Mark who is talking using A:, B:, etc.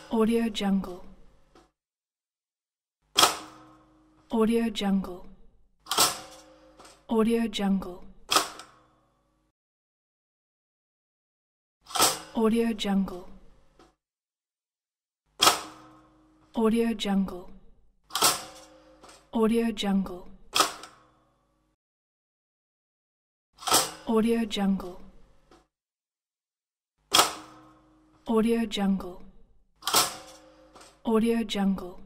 A: Audio Jungle. Audio Jungle. Audio Jungle. Audio Jungle. Audio Jungle. Audio Jungle. Audio Jungle. Audio Jungle. Audio Jungle.